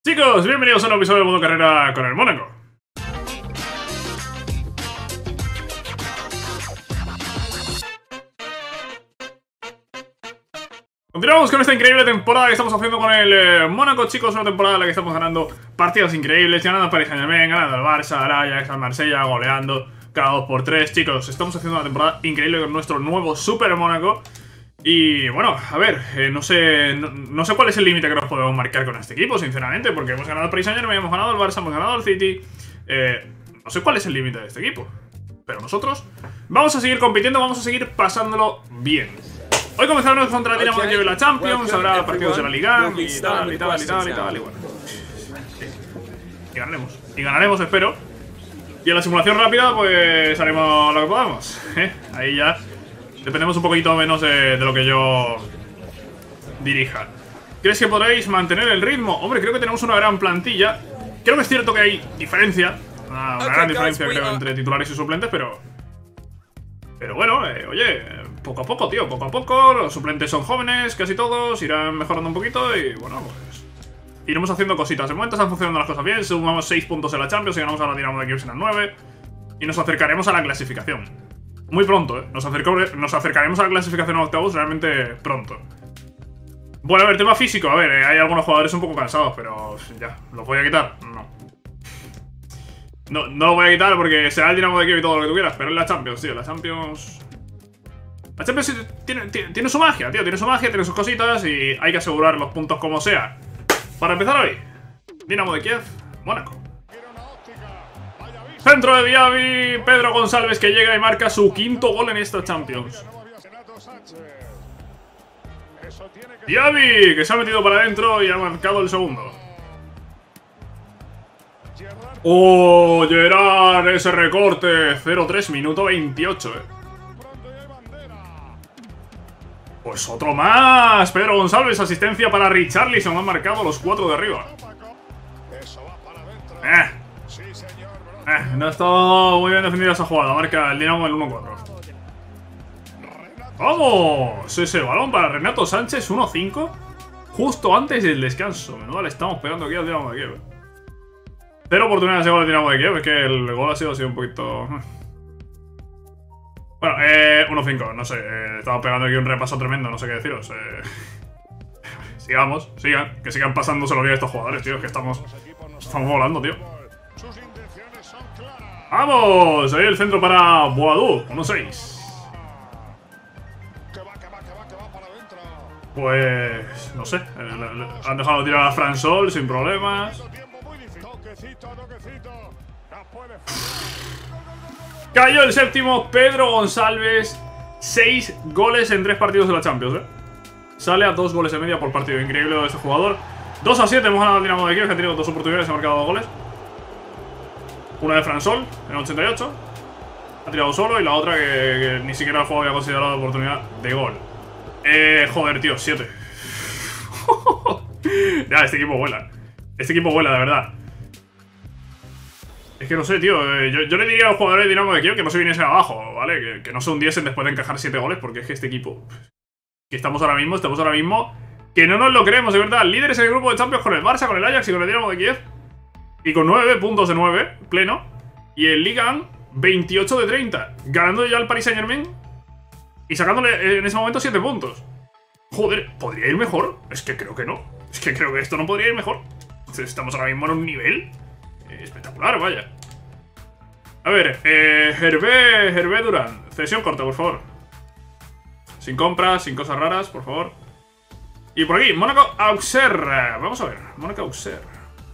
Chicos, bienvenidos a un nuevo episodio de Modo Carrera con el Mónaco. Continuamos con esta increíble temporada que estamos haciendo con el Mónaco, chicos. Una temporada en la que estamos ganando partidos increíbles, ganando al Paris Saint-Germain, ganando al Barça, al Ajax, al Marsella, goleando cada 2x3. Chicos, estamos haciendo una temporada increíble con nuestro nuevo Super Mónaco. Y bueno, a ver, no sé cuál es el límite que nos podemos marcar con este equipo, sinceramente, porque hemos ganado al Paris Saint-Germain, hemos ganado al Barça, hemos ganado al City. No sé cuál es el límite de este equipo, pero nosotros vamos a seguir compitiendo, vamos a seguir pasándolo bien. Hoy comenzaremos contra el Dinamo de Kiev en la Champions, habrá partidos de la Liga y tal, y bueno. Y ganaremos, espero. Y en la simulación rápida, pues haremos lo que podamos, ahí ya dependemos un poquito menos de lo que yo dirija. ¿Crees que podréis mantener el ritmo? Hombre, creo que tenemos una gran plantilla. Creo que es cierto que hay diferencia, una gran diferencia, creo, entre titulares y suplentes, pero bueno, oye, poco a poco, tío, poco a poco. Los suplentes son jóvenes, casi todos, irán mejorando un poquito y bueno, pues iremos haciendo cositas. De momento están funcionando las cosas bien, sumamos 6 puntos en la Champions y ganamos a la Dinamo de Kiev en las 9 y nos acercaremos a la clasificación. Muy pronto, nos acercaremos a la clasificación a octavos realmente pronto. Bueno, a ver, tema físico, a ver, hay algunos jugadores un poco cansados, pero ya, ¿los voy a quitar? No lo voy a quitar porque será el Dinamo de Kiev y todo lo que tú quieras, pero es la Champions, tío, la Champions tiene su magia, tío, tiene su magia, tiene sus cositas y hay que asegurar los puntos como sea. Para empezar hoy, Dinamo de Kiev, Mónaco. Centro de Diaby, Pedro González que llega y marca su 5º gol en esta Champions. Diaby que se ha metido para adentro y ha marcado el segundo. ¡Oh, Gerard! Ese recorte. 0-3, minuto 28, Pues otro más. Pedro González, asistencia para Richarlison. Han marcado los 4 de arriba. No ha estado muy bien defendida esa jugada. Marca el Dinamo el 1-4. ¡Vamos! Ese balón para Renato Sánchez, 1-5. Justo antes del descanso. Menuda le estamos pegando aquí al Dinamo de Kiev. 0 oportunidades de gol al Dinamo de Kiev. Es que el gol ha sido un poquito... Bueno, 1-5. No sé. Estamos pegando aquí un repaso tremendo. No sé qué deciros. Que sigan pasándoselo bien estos jugadores, tío. Es que estamos volando, tío. ¡Vamos! Ahí el centro para Boadou, 1-6. Pues... no sé. Han dejado tirar a Fran Sol sin problemas. Cayó el séptimo, Pedro González. 6 goles en 3 partidos de la Champions, Sale a 2 goles y media por partido. Increíble de este jugador. 2-7, hemos ganado al Dinamo de Kiev, que ha tenido 2 oportunidades y ha marcado 2 goles. Una de Fran Sol, en 88. Ha tirado solo y la otra que ni siquiera el juego había considerado la oportunidad de gol. Joder, tío, 7. Ya, este equipo vuela. Este equipo vuela, de verdad. Es que no sé, tío. Yo le diría a los jugadores de Dinamo de Kiev que no se viniesen abajo, ¿vale? Que no se hundiesen después de encajar 7 goles, porque es que este equipo... Que estamos ahora mismo que no nos lo creemos, de verdad. Líderes en el grupo de Champions con el Barça, con el Ajax y con el Dinamo de Kiev. Y con 9 puntos de 9, pleno. Y el Ligue 1, 28 de 30. Ganando ya al Paris Saint-Germain. Y sacándole en ese momento 7 puntos. Joder, ¿podría ir mejor? Es que creo que no. Es que creo que esto no podría ir mejor. Estamos ahora mismo en un nivel espectacular, vaya. A ver, Hervé Durán. Cesión corta, por favor. Sin compras, sin cosas raras, por favor. Y por aquí, Mónaco Auxerre. Vamos a ver, Mónaco Auxerre.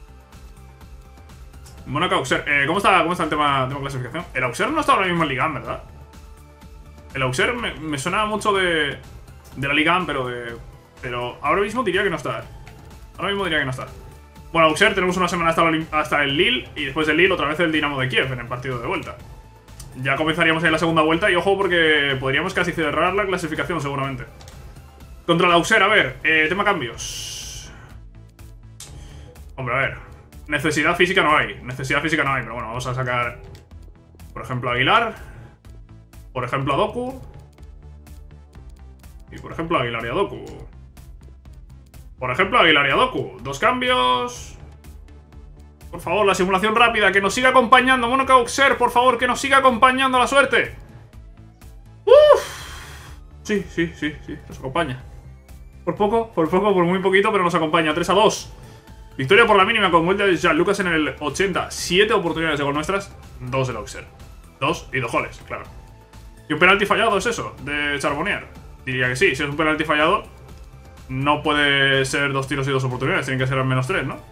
Mónaco Auxerre. ¿Cómo está el tema clasificación? El Auxerre no está ahora mismo en Liga 1, ¿verdad? El Auxerre me suena mucho de la Liga 1, pero ahora mismo diría que no está. Bueno, Auxerre tenemos una semana hasta el Lille y después del Lille otra vez el Dinamo de Kiev en el partido de vuelta. Ya comenzaríamos ahí la segunda vuelta y ojo porque podríamos casi cerrar la clasificación seguramente. Contra el Auxerre, a ver, tema cambios. Hombre, a ver. Necesidad física no hay, pero bueno, vamos a sacar, por ejemplo, a Aguilar. Por ejemplo, a Doku. Y por ejemplo, a Aguilar y a Doku. Por ejemplo, Aguilar y a Doku. 2 cambios. Por favor, la simulación rápida, que nos siga acompañando. Monocauxer, por favor, que nos siga acompañando la suerte. ¡Uf! Sí, nos acompaña. Por poco, por muy poquito, pero nos acompaña. 3-2. Victoria por la mínima con gol de Jean-Lucas en el 80. 7 oportunidades de gol nuestras, 2 del Auxerre. 2 y 2 goles, claro. ¿Y un penalti fallado es eso? De Charbonnier. Diría que sí, si es un penalti fallado, no puede ser 2 tiros y 2 oportunidades. Tienen que ser al menos 3, ¿no?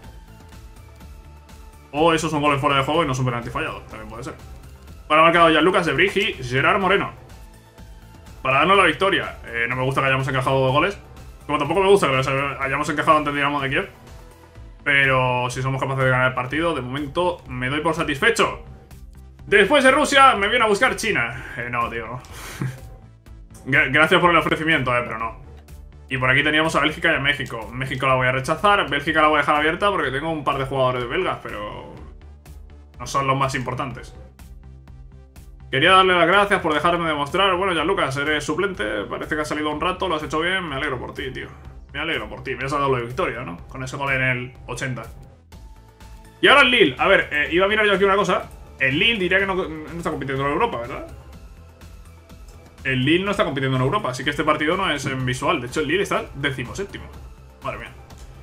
O eso es un gol en fuera de juego y no es un penalti fallado. También puede ser. Para marcado Jean-Lucas de Brig y Gerard Moreno. Para darnos la victoria. No me gusta que hayamos encajado 2 goles. Como tampoco me gusta que hayamos encajado ante el Dinamo de Kiev. Pero si somos capaces de ganar el partido, de momento me doy por satisfecho. Después de Rusia, me viene a buscar China. No, tío, no. Gracias por el ofrecimiento, pero no. Y por aquí teníamos a Bélgica y a México. México la voy a rechazar, Bélgica la voy a dejar abierta porque tengo un par de jugadores belgas, pero no son los más importantes. Quería darle las gracias por dejarme demostrar. Bueno, Jean-Lucas, eres suplente, parece que has salido un rato, lo has hecho bien, me alegro por ti, tío. Me alegro por ti, me has dado doble victoria, ¿no? Con ese gol en el 80. Y ahora el Lille. A ver, iba a mirar yo aquí una cosa. El Lille diría que no está compitiendo en Europa, ¿verdad? El Lille no está compitiendo en Europa, así que este partido no es en visual. De hecho, el Lille está 17º. Madre mía.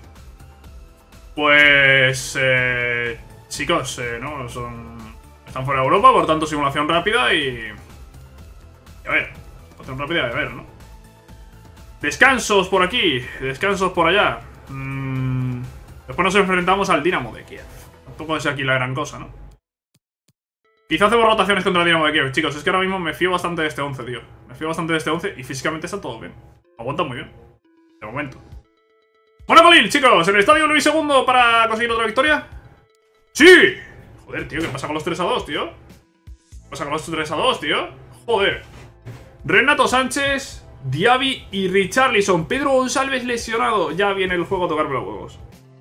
Pues... chicos, no, están fuera de Europa, por tanto simulación rápida y... a ver, simulación rápida y a ver, ¿no? Descansos por aquí, descansos por allá. Después nos enfrentamos al Dinamo de Kiev. Tampoco es aquí la gran cosa, ¿no? Quizá hacemos rotaciones contra el Dinamo de Kiev, chicos. Es que ahora mismo me fío bastante de este 11, tío. Me fío bastante de este 11 y físicamente está todo bien. Aguanta muy bien. De momento. Bueno, Lille, chicos, en el estadio Luis II para conseguir otra victoria. ¡Sí! Joder, tío, ¿qué pasa con los 3-2, tío? ¿Qué pasa con los 3-2, tío? Joder. Renato Sánchez, Diaby y Richarlison. Pedro González lesionado. Ya viene el juego a tocarme los huevos.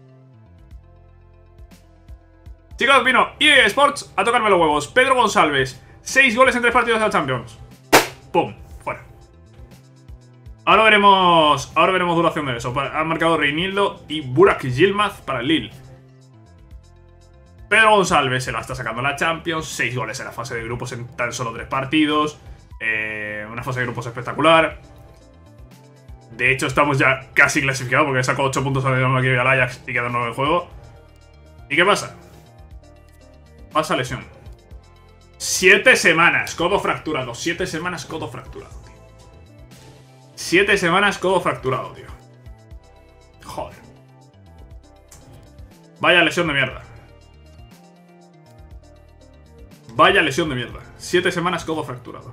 Chicos, vino EA Sports a tocarme los huevos. Pedro González, 6 goles en 3 partidos de la Champions. ¡Pum! Fuera. Ahora veremos duración de eso. Han marcado Reinildo y Burak Yilmaz para el Lille. Pedro González se la está sacando en la Champions. 6 goles en la fase de grupos en tan solo 3 partidos. Una fase de grupos espectacular. De hecho, estamos ya casi clasificados porque sacó 8 puntos al Dinamo de Kiev y al Ajax y queda 9 en juego. ¿Y qué pasa? Pasa lesión. 7 semanas, codo fracturado. 7 semanas, codo fracturado, tío. 7 semanas, codo fracturado, tío. Joder. Vaya lesión de mierda. Vaya lesión de mierda. 7 semanas, codo fracturado.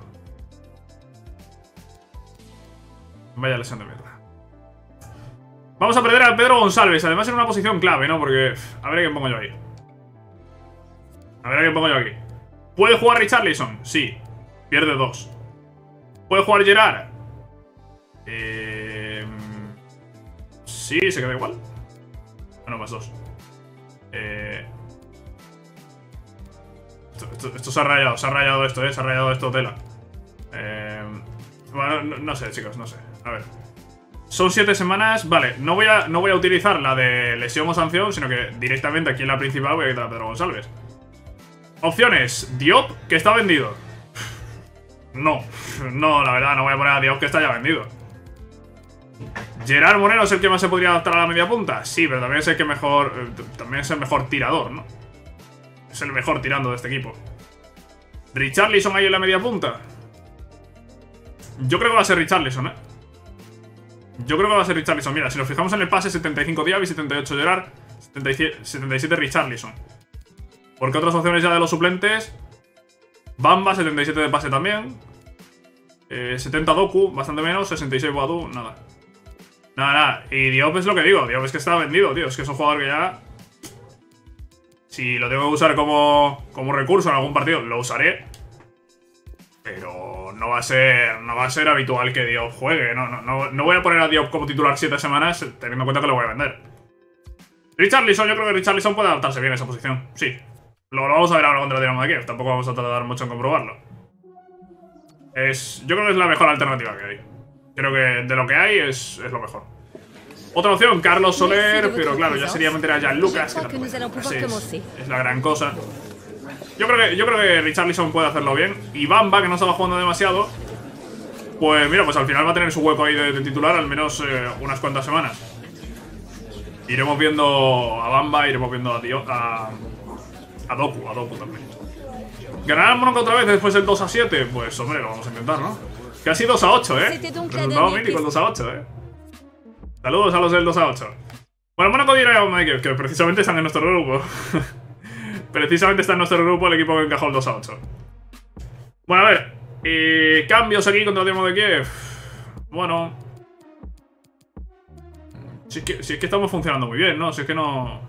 Vaya lesión de mierda. Vamos a perder a Pedro González. Además en una posición clave, ¿no? Porque... a ver a quién pongo yo ahí. A ver a quién pongo yo aquí. ¿Puede jugar Richarlison? Sí. Pierde 2. ¿Puede jugar Gerard? Sí, se queda igual. Bueno, más 2. Esto se ha rayado esto, se ha rayado esto, tela. Bueno, no sé, chicos, no sé. A ver. Son 7 semanas. Vale, no voy a utilizar la de lesión o sanción, sino que directamente aquí en la principal voy a quitar a Pedro González. Opciones. Diop, que está vendido. No, la verdad, no voy a poner a Diop, que está ya vendido. Gerard Moreno es el que más se podría adaptar a la media punta. Sí, pero también es el que mejor. También es el mejor tirador, ¿no? Es el mejor tirando de este equipo. Richarlison ahí en la media punta. Yo creo que va a ser Richarlison, ¿eh? Yo creo que va a ser Richarlison. Mira, si nos fijamos en el pase, 75 Diaby, 78 Gerard, 77 Richarlison. Porque otras opciones ya de los suplentes. Bamba, 77 de pase también. 70 Doku, bastante menos. 66 Boadu, nada. Nada. Y Diop es lo que digo. Diop es que está vendido, tío. Es que es un jugador que ya... si lo tengo que usar como recurso en algún partido, lo usaré. Pero no va a ser habitual que Diop juegue. No voy a poner a Diop como titular 7 semanas teniendo en cuenta que lo voy a vender. Richarlison, yo creo que Richarlison puede adaptarse bien a esa posición. Sí. Lo vamos a ver ahora contra el Dinamo de Kiev. Tampoco vamos a tardar mucho en comprobarlo. Yo creo que es la mejor alternativa que hay. Creo que de lo que hay es lo mejor. Otra opción, Carlos Soler, pero claro, ya sería meter a Jan Lucas, que tampoco es la gran cosa. Yo creo que Richarlison puede hacerlo bien. Y Bamba, que no estaba jugando demasiado, pues mira, pues al final va a tener su hueco ahí de titular al menos unas cuantas semanas. Iremos viendo a Bamba, iremos viendo a Doku también. ¿Ganar al Mónaco otra vez después del 2-7? Pues hombre, lo vamos a intentar, ¿no? Casi 2-8, Resultado mítico el 2-8, Saludos a los del 2-8. Bueno, Mónaco dirá que precisamente están en nuestro grupo. Precisamente está en nuestro grupo el equipo que encajó el 2-8. Bueno, a ver. Cambios aquí contra el Dinamo de Kiev. Bueno. Si es que estamos funcionando muy bien, ¿no? Si es que no...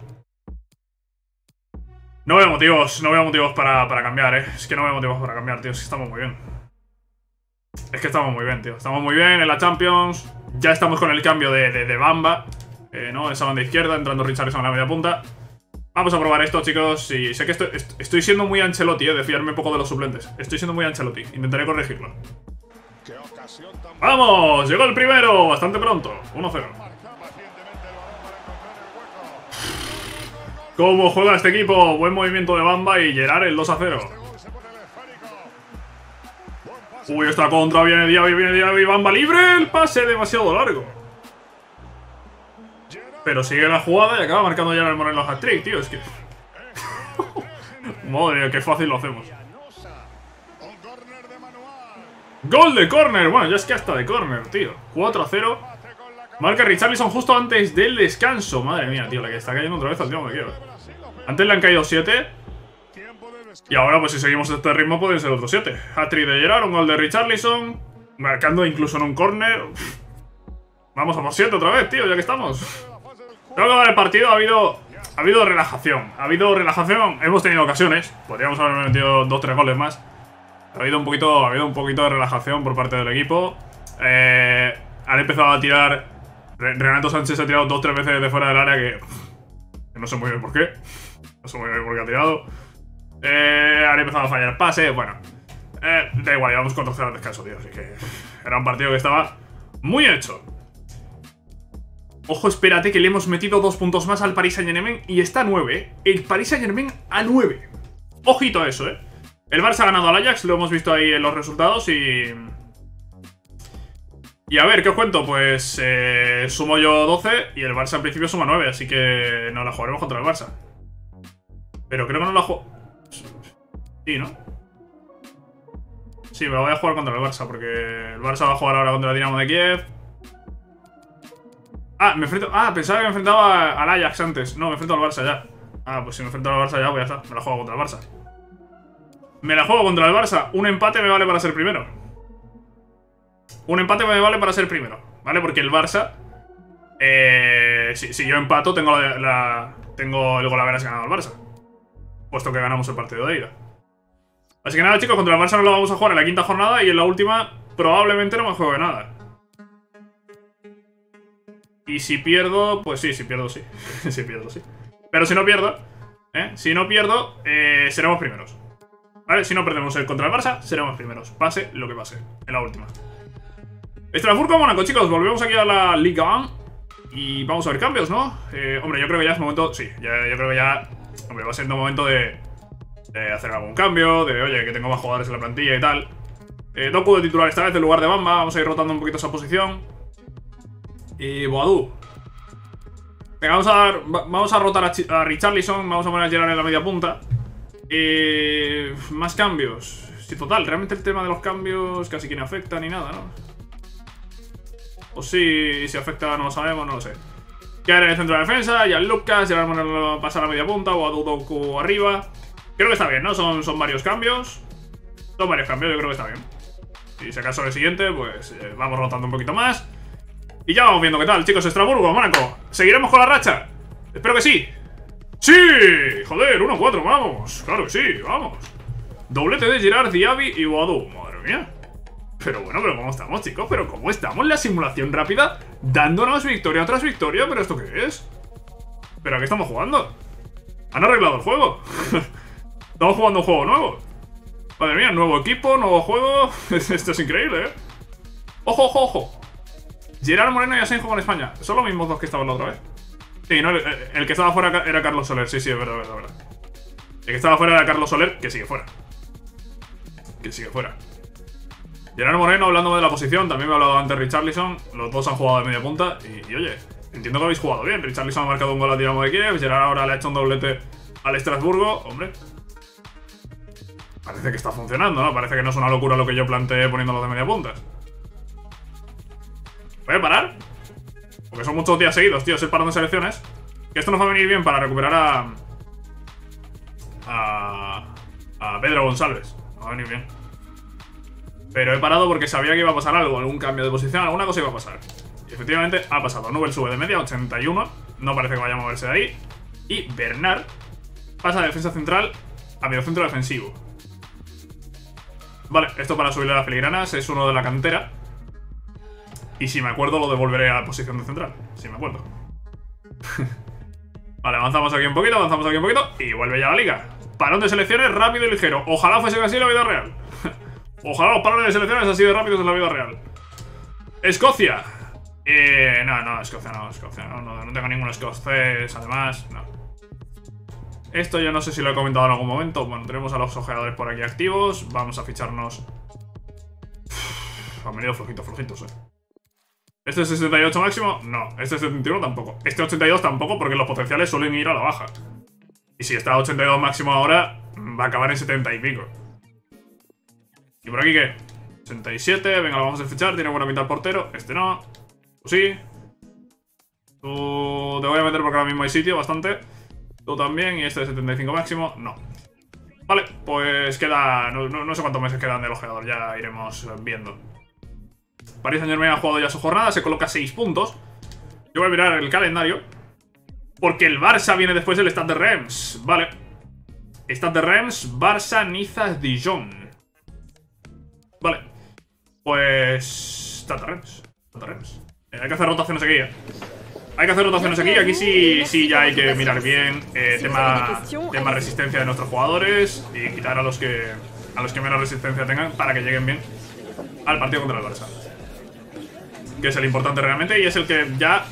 No veo motivos para cambiar, Es que no veo motivos para cambiar, tío. Es que estamos muy bien. Es que estamos muy bien, tío. Estamos muy bien en la Champions. Ya estamos con el cambio de Bamba. ¿No? Esa banda izquierda, entrando Richarlison a la media punta. Vamos a probar esto, chicos. Y sé que estoy siendo muy Ancelotti, de fiarme un poco de los suplentes. Estoy siendo muy Ancelotti. Intentaré corregirlo. ¡Vamos! Llegó el primero, bastante pronto. 1-0. ¿Cómo juega este equipo? Buen movimiento de Bamba y Gerard el 2-0. Uy, esta contra, viene Diaby, Bamba libre. El pase demasiado largo. Pero sigue la jugada y acaba marcando Gerard el Moreno hat-trick, tío. Es que... Madre mía, qué fácil lo hacemos. Gol de córner. Bueno, ya es que hasta de córner, tío. 4-0. Marca Richarlison justo antes del descanso. Madre mía, tío, la que está cayendo otra vez al Dinamo de Kiev. Antes le han caído 7. Y ahora, pues si seguimos este ritmo, pueden ser otros 7. Hat-trick de Gerard, un gol de Richarlison. Marcando incluso en un córner. Vamos a por 7 otra vez, tío, ya que estamos. Creo que en el partido ha habido relajación. Hemos tenido ocasiones. Podríamos haber metido 2-3 goles más. Ha habido un poquito de relajación por parte del equipo. Han empezado a tirar... Renato Sánchez ha tirado 2-3 veces de fuera del área que no sé muy bien por qué. No sé muy bien por qué ha tirado. Han empezado a fallar pases. Bueno, da igual, llevamos 4-0 al descanso, tío. Así que era un partido que estaba muy hecho. Ojo, espérate que le hemos metido 2 puntos más al Paris Saint-Germain y está a 9, El Paris Saint-Germain a 9. Ojito a eso, El Barça ha ganado al Ajax, lo hemos visto ahí en los resultados y a ver, ¿qué os cuento? Pues sumo yo 12 y el Barça en principio suma 9, así que no la jugaremos contra el Barça. Pero creo que no la juego... Sí, ¿no? Sí, me la voy a jugar contra el Barça porque el Barça va a jugar ahora contra el Dinamo de Kiev. Pensaba que me enfrentaba al Ajax antes. No, me enfrento al Barça ya. Pues si me enfrento al Barça ya, pues ya está. Me la juego contra el Barça. Me la juego contra el Barça. Un empate me vale para ser primero. ¿Vale? Porque el Barça... si yo empato, tengo el golaveras ganado al Barça. Puesto que ganamos el partido de ida. Así que nada, chicos, contra el Barça no lo vamos a jugar en la 5ª jornada. Y en la última probablemente no me juegue nada. Y si pierdo, pues sí, si pierdo, sí. Si pierdo, sí. Pero si no pierdo, seremos primeros. ¿Vale? Si no perdemos contra el Barça, seremos primeros. Pase lo que pase, en la última. Estrasburgo, Mónaco, chicos. Volvemos aquí a la Liga 1. Y vamos a ver cambios, ¿no? Hombre, yo creo que ya es momento... Sí, yo creo que ya... Hombre, va siendo momento de hacer algún cambio. De, oye, que tengo más jugadores en la plantilla y tal. Doku de titular esta vez en lugar de Bamba. Vamos a ir rotando un poquito esa posición. Y Boadú. Venga, vamos a rotar a Richarlison. Vamos a poner a Gerard en la media punta. Más cambios. Sí, total, realmente el tema de los cambios casi que no afecta ni nada, ¿no? O sí, si afecta no lo sabemos, no lo sé. Quedar en el centro de defensa, Jan Lucas, Gerard Moreno pasa a la media punta, Boadú, Doku arriba. Creo que está bien, ¿no? Son varios cambios. Yo creo que está bien. Y si acaso el siguiente, pues vamos rotando un poquito más. Y ya vamos viendo qué tal, chicos. Estrasburgo, Mónaco. ¿Seguiremos con la racha? Espero que sí. ¡Sí! Joder, 1-4, vamos. Claro que sí, vamos. Doblete de Gerard, Diaby y Boadú. Madre mía. Pero bueno, pero ¿cómo estamos, chicos? ¿Pero cómo estamos? La simulación rápida dándonos victoria tras victoria. ¿Pero esto qué es? ¿Pero a qué estamos jugando? ¿Han arreglado el juego? Estamos jugando un juego nuevo. Madre mía, nuevo equipo, nuevo juego. Esto es increíble, ¿eh? ¡Ojo, ojo, ojo! Gerard Moreno y Asenjo con España. Son los mismos dos que estaban la otra vez. Sí, no, el que estaba fuera era Carlos Soler. Sí, es verdad, verdad. El que estaba fuera era Carlos Soler, que sigue fuera. Que sigue fuera. Gerard Moreno, hablándome de la posición, también me ha hablado antes Richarlison. Los dos han jugado de media punta. Y oye, entiendo que habéis jugado bien. Richarlison ha marcado un gol a Dinamo de Kiev. Gerard ahora le ha hecho un doblete al Estrasburgo. Hombre, parece que está funcionando, ¿no? Parece que no es una locura lo que yo planteé poniéndolo de media punta. ¿Voy a parar? Porque son muchos días seguidos, tío. Es el parón de selecciones. Que esto nos va a venir bien para recuperar a Pedro González. Nos va a venir bien. Pero he parado porque sabía que iba a pasar algo. Algún cambio de posición, alguna cosa iba a pasar. Y efectivamente ha pasado. Nubel sube de media, 81. No parece que vaya a moverse de ahí. Y Bernard pasa de defensa central a mediocentro defensivo. Vale, esto para subirle a las filigranas. Es uno de la cantera. Y si me acuerdo lo devolveré a la posición de central. Si me acuerdo. Vale, avanzamos aquí un poquito, avanzamos aquí un poquito. Y vuelve ya a la liga. Parón de selecciones rápido y ligero. Ojalá fuese así en la vida real. Ojalá los parones de selecciones así de rápidos en la vida real. Escocia. No, Escocia no tengo ningún escocés, además, no. Esto yo no sé si lo he comentado en algún momento. Bueno, tenemos a los ojeadores por aquí activos. Vamos a ficharnos. Han venido flojitos, ¿Este es 68 máximo? No. ¿Este es 71? Tampoco. Este 82 tampoco, porque los potenciales suelen ir a la baja. Y si está a 82 máximo ahora, va a acabar en 70 y pico. ¿Y por aquí qué? 87, venga, lo vamos a fichar. Tiene buena pinta el portero. Este no. Tú sí. Tú te voy a meter porque ahora mismo hay sitio bastante. Tú también. Y este de 75 máximo, no. Vale, pues queda... No sé cuántos meses quedan del ojeador. Ya iremos viendo. Paris Saint-Germain ha jugado ya su jornada. Se coloca 6 puntos. Yo voy a mirar el calendario. Porque el Barça viene después del Stade de Reims. Vale. Stade de Reims, Barça, Niza, Dijon. Vale. Pues... Stade de Reims. Hay que hacer rotaciones aquí, Hay que hacer rotaciones aquí. Aquí sí ya hay que mirar bien tema resistencia de nuestros jugadores. Y quitar a los que menos resistencia tengan para que lleguen bien al partido contra el Barça. Que es el importante realmente. Y es el que ya...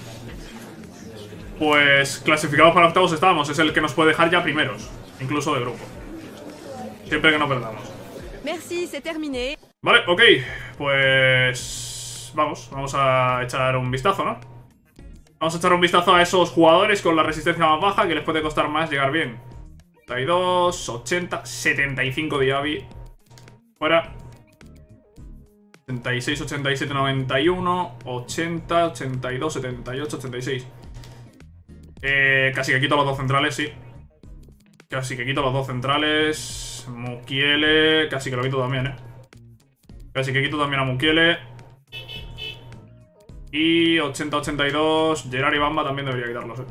Pues clasificados para octavos estábamos. Es el que nos puede dejar ya primeros. Incluso de grupo. Siempre que no perdamos. Merci, c'est terminé. Vale, ok. Pues... Vamos a echar un vistazo, ¿no? Vamos a echar un vistazo a esos jugadores con la resistencia más baja, que les puede costar más llegar bien. 32, 80, 75 Diaby. Fuera. 76, 87, 91, 80, 82, 78, 86. Casi que quito los dos centrales, sí. Casi que quito los dos centrales. Mukiele, casi que lo quito también, Casi que quito también a Mukiele. Y 80-82, Gerard y Bamba también debería quitarlos,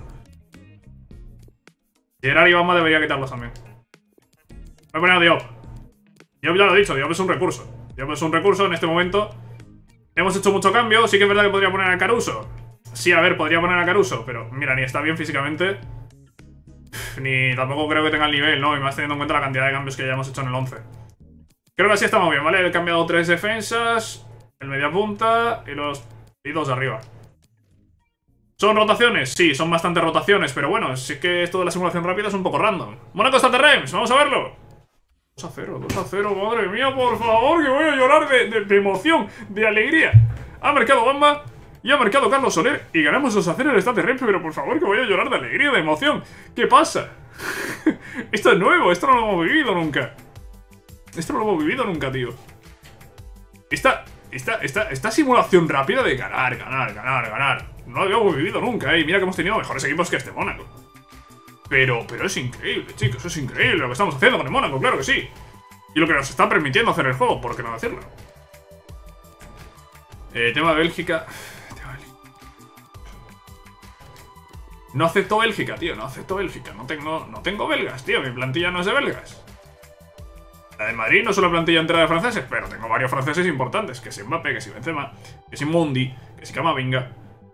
Gerard y Bamba debería quitarlos también. Voy a poner a Diop. Diop ya lo he dicho, Diop es un recurso. Diop es un recurso en este momento. Hemos hecho mucho cambio, sí que es verdad que podría poner a Caruso. Sí, a ver, podría poner a Caruso, pero mira, ni está bien físicamente. Ni tampoco creo que tenga el nivel, ¿no? Y más teniendo en cuenta la cantidad de cambios que ya hemos hecho en el 11. Creo que así estamos bien, ¿vale? He cambiado 3 defensas, el media punta y 2 arriba. ¿Son rotaciones? Sí, son bastantes rotaciones, pero bueno, sí que esto de la simulación rápida es un poco random. Mónaco Stade de Reims, vamos a verlo. 2-0, madre mía, por favor, que voy a llorar de emoción, de alegría. Ha marcado Bamba y ha marcado Carlos Soler y ganamos 2-0 en el Stade de Reims, pero por favor, que voy a llorar de alegría, de emoción. ¿Qué pasa? Esto es nuevo, esto no lo hemos vivido nunca. Tío. Esta simulación rápida de ganar. No lo habíamos vivido nunca, Mira que hemos tenido mejores equipos que este Mónaco. Pero es increíble, chicos. Es increíble lo que estamos haciendo con el Mónaco, claro que sí. Y lo que nos está permitiendo hacer el juego, ¿por qué no decirlo? Tema de Bélgica. No acepto Bélgica, tío. No tengo belgas, tío. Mi plantilla no es de belgas. La de Madrid no es una plantilla entera de franceses, pero tengo varios franceses importantes. Que si Mbappé, que si Benzema, que si Mundi, que si Camavinga.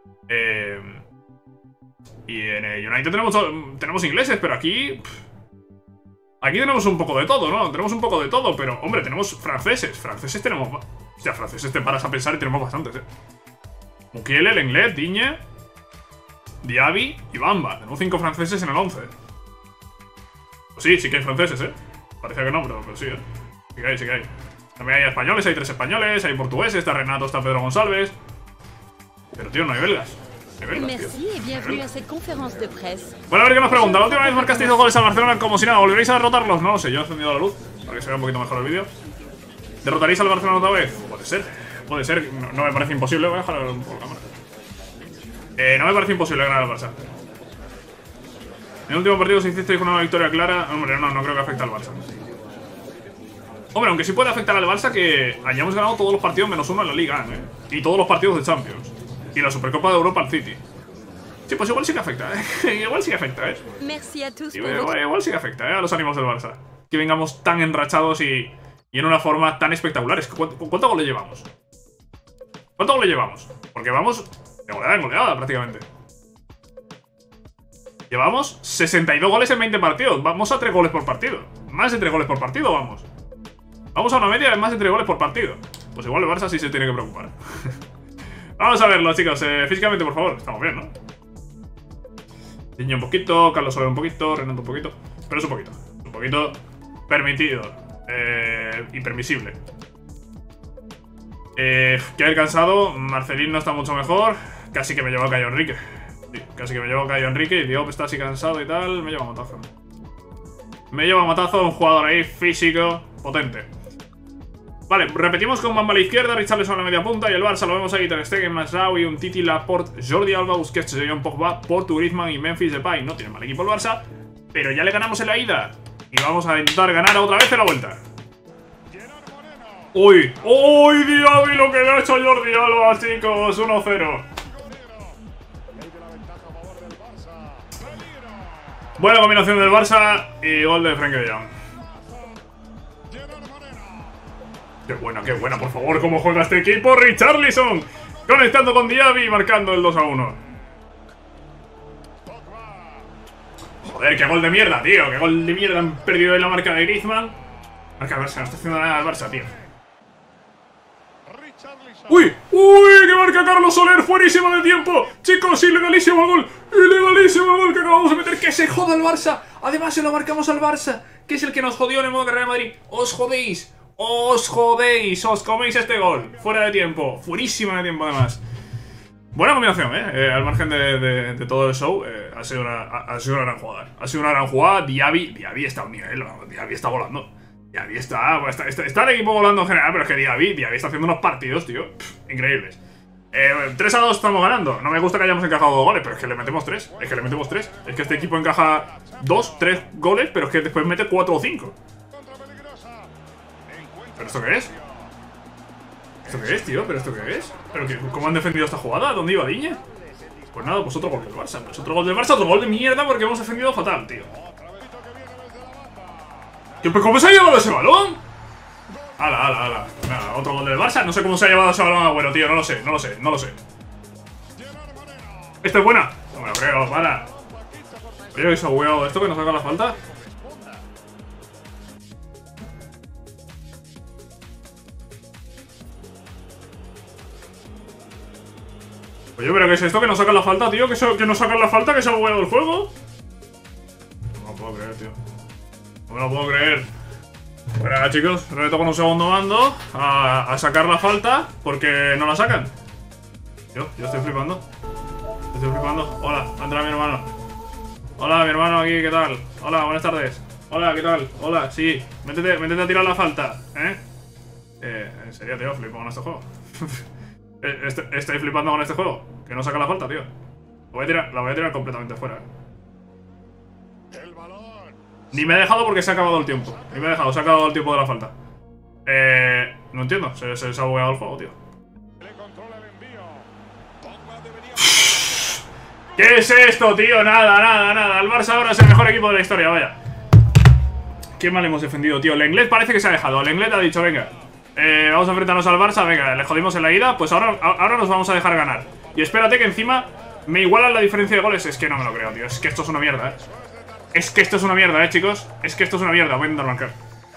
Y en el United tenemos ingleses, pero aquí... Aquí tenemos un poco de todo, ¿no? Tenemos un poco de todo, pero, hombre, tenemos franceses. Franceses tenemos... Hostia, franceses te paras a pensar y tenemos bastantes, Mukiele, Lenglet, Digne, Diaby y Bamba. Tenemos 5 franceses en el 11. Pues sí que hay franceses, Parecía que no, pero sí, Sí que hay. También hay españoles, hay 3 españoles, hay portugueses, está Renato, está Pedro González. Pero, tío, no hay belgas. Merci et bienvenue à cette conférence de presse. Bueno, a ver qué nos pregunta. La última vez marcasteis 2 goles al Barcelona como si nada. ¿Volveréis a derrotarlos? No lo sé, yo he encendido la luz para que se vea un poquito mejor el vídeo. ¿Derrotaréis al Barcelona otra vez? Puede ser. No me parece imposible. Voy a dejar un poco la cámara. No me parece imposible ganar al Barça. En el último partido se hicisteis con una victoria clara. Hombre, no creo que afecte al Barça. Hombre, aunque sí puede afectar al Barça que hayamos ganado todos los partidos menos uno en la Liga, y todos los partidos de Champions. Y la Supercopa de Europa al City. Sí, pues igual sí que afecta, igual sí que afecta, Merci à tous igual sí que afecta, a los ánimos del Barça. Que vengamos tan enrachados y en una forma tan espectacular. ¿Cuántos goles llevamos? ¿Cuántos goles llevamos? Porque vamos de goleada en goleada prácticamente. Llevamos 62 goles en 20 partidos. Vamos a 3 goles por partido. Más de 3 goles por partido, vamos. Vamos a una media de más de 3 goles por partido. Pues igual el Barça sí se tiene que preocupar. Vamos a verlo, chicos. Físicamente, por favor. Estamos bien, ¿no? Diño un poquito, Carlos Soler un poquito, Renato un poquito. Pero es un poquito. Un poquito permitido. Y permisible. Queda cansado. Marcelín no está mucho mejor. Casi que me llevo a Cayo Enrique. Sí, casi que me llevo a Cayo Enrique. Y Diop está así cansado y tal. Me lleva a matazo. Me lleva a matazo. Un jugador ahí físico, potente. Vale, repetimos con Bamba a la izquierda, Richarlison a la media punta y el Barça lo vemos ahí, Ter Stegen, Masraoui, Umtiti, Laporte, Jordi Alba, Busquets, Jean Pogba, Portu, Griezmann y Memphis Depay. No tiene mal equipo el Barça, pero ya le ganamos en la ida y vamos a intentar ganar otra vez en la vuelta. ¡Uy! ¡Uy, Diaby lo que le ha hecho Jordi Alba, chicos! 1-0. Buena combinación del Barça y gol de Frenkie de Jong. Qué buena, por favor, cómo juega este equipo. Richarlison conectando con Diaby y marcando el 2-1. Joder, qué gol de mierda, tío. Qué gol de mierda. Han perdido en la marca de Griezmann. Marca del Barça, no está haciendo nada al Barça, tío. ¡Uy! ¡Uy! ¡Que marca Carlos Soler! ¡Fuerísimo de tiempo! Chicos, ilegalísimo el gol. Ilegalísimo el gol que acabamos de meter. ¡Que se joda el Barça! Además se lo marcamos al Barça, que es el que nos jodió en el modo carrera de Madrid. ¡Os jodéis! ¡Os jodéis! ¡Os coméis este gol! Fuera de tiempo. Fuerísima de tiempo, además. Buena combinación, al margen de todo el show. Ha sido una gran jugada. Ha sido una gran jugada. Diaby está a un nivel. Diaby está volando. Diaby está el equipo volando en general. Pero es que Diaby está haciendo unos partidos, tío. Increíbles. 3-2 estamos ganando. No me gusta que hayamos encajado 2 goles, pero es que le metemos 3. Es que este equipo encaja 2, 3 goles, pero es que después mete 4 o 5. ¿Pero esto qué es? ¿Esto qué es, tío? ¿Pero esto qué es? ¿Pero qué? ¿Cómo han defendido esta jugada? ¿Dónde iba Diñe? Pues nada, pues otro gol del Barça. Pues otro gol del Barça, otro gol de mierda porque hemos defendido fatal, tío. ¿Pero cómo se ha llevado ese balón? ¡Hala! Nada, otro gol del Barça. No sé cómo se ha llevado ese balón Agüero, tío. No lo sé. ¿Esta es buena? No me lo creo, para. Oye, ese huevo, ¿esto que nos saca la falta? Oye, ¿pero qué es esto? ¿Que nos sacan la falta, tío? ¿Que nos sacan la falta? ¿Que se ha bugueado el juego? No me lo puedo creer, tío. No me lo puedo creer. Bueno, chicos, me meto con un segundo mando a sacar la falta porque no la sacan. Yo estoy flipando. Hola, entra mi hermano. Hola, mi hermano aquí, ¿qué tal? Hola, buenas tardes. Hola, ¿qué tal? Hola, sí. Métete a tirar la falta, en serio, tío, flipo con este juego. Estoy flipando con este juego. Que no saca la falta, tío. La voy a tirar completamente fuera, Ni me he dejado porque se ha acabado el tiempo. Se ha acabado el tiempo de la falta. No entiendo. Se ha bugueado el juego, tío. ¿Qué es esto, tío? Nada. El Barça ahora es el mejor equipo de la historia, vaya. Qué mal hemos defendido, tío. Lenglet parece que se ha dejado. Lenglet ha dicho, venga, vamos a enfrentarnos al Barça, venga, le jodimos en la ida. Pues ahora nos vamos a dejar ganar. Y espérate que encima me igualan la diferencia de goles. Es que no me lo creo, tío. Es que esto es una mierda, Es que esto es una mierda, chicos. Es que esto es una mierda. Voy a intentar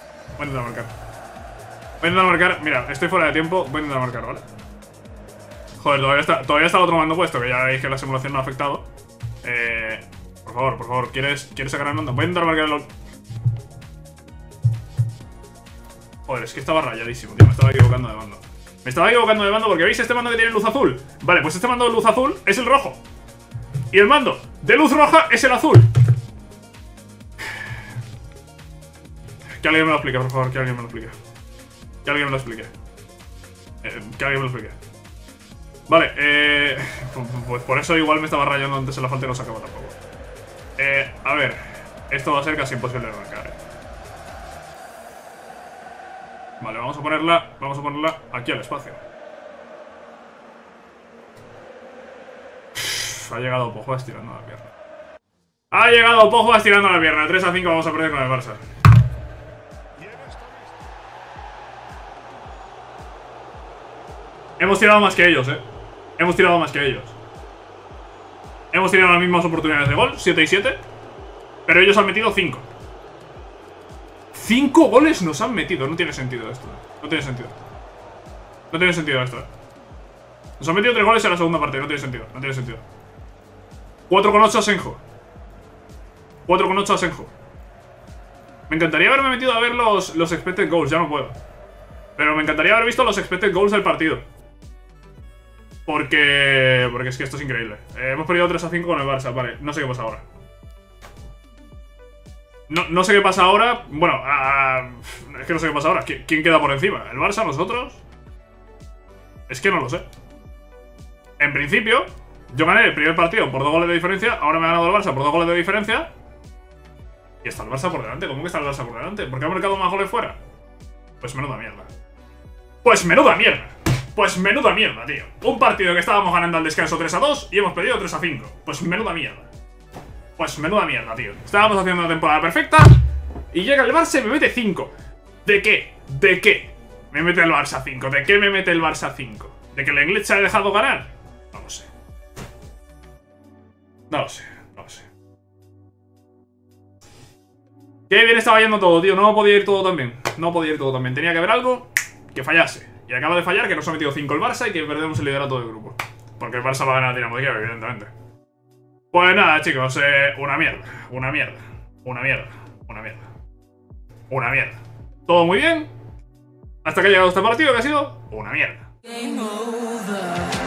marcar. Mira, estoy fuera de tiempo. Voy a intentar marcar, ¿vale? Joder, todavía está el otro mando puesto, que ya veis que la simulación no ha afectado. Por favor, ¿quieres sacar el mando? Voy a intentar marcar el... Joder, es que estaba rayadísimo, tío. Me estaba equivocando de mando. Me estaba equivocando de mando porque ¿veis este mando que tiene luz azul? Vale, pues este mando de luz azul es el rojo. Y el mando de luz roja es el azul. Que alguien me lo explique, por favor, que alguien me lo explique. Que alguien me lo explique. Que alguien me lo explique. Vale, pues por eso igual me estaba rayando antes en la falta y no se acaba tampoco. A ver, esto va a ser casi imposible de arrancar, Vale, vamos a ponerla aquí al espacio. Ha llegado Pogba estirando la pierna. Ha llegado Pogba estirando la pierna. 3-5 vamos a perder con el Barça. Hemos tirado más que ellos, Hemos tirado más que ellos. Hemos tirado las mismas oportunidades de gol, 7 y 7. Pero ellos han metido 5. 5 goles nos han metido. No tiene sentido esto. No tiene sentido. No tiene sentido esto, Nos han metido 3 goles en la segunda parte. No tiene sentido. No tiene sentido. 4,8 a Senjo. 4,8 a Senjo. Me encantaría haberme metido a ver los expected goals. Ya no puedo. Pero me encantaría haber visto los expected goals del partido. Porque es que esto es increíble. Hemos perdido 3-5 con el Barça. Vale, no sé qué pasa ahora. No sé qué pasa ahora. Bueno, es que no sé qué pasa ahora. ¿Quién queda por encima? ¿El Barça? ¿Nosotros? Es que no lo sé. En principio, yo gané el primer partido por 2 goles de diferencia. Ahora me ha ganado el Barça por 2 goles de diferencia. Y está el Barça por delante. ¿Cómo que está el Barça por delante? ¿Por qué ha marcado más goles fuera? Pues menuda mierda. Pues menuda mierda. Pues menuda mierda, tío. Un partido que estábamos ganando al descanso 3-2 y hemos perdido 3-5. Pues menuda mierda. Pues menuda mierda, tío. Estábamos haciendo una temporada perfecta y llega el Barça y me mete 5. ¿De qué? ¿De qué? Me mete el Barça 5. ¿De qué me mete el Barça 5? ¿De que el inglés se ha dejado ganar? No lo sé. No lo sé. No lo sé. Qué bien estaba yendo todo, tío. No podía ir todo tan bien. No podía ir todo tan bien. Tenía que haber algo que fallase. Y acaba de fallar, que nos ha metido 5 el Barça y que perdemos el liderato del grupo. Porque el Barça va a ganar a Dinamo de Kiev, evidentemente. Pues nada, chicos, una mierda. Una mierda. Una mierda. Una mierda. Una mierda. Todo muy bien. Hasta que ha llegado este partido, que ha sido una mierda.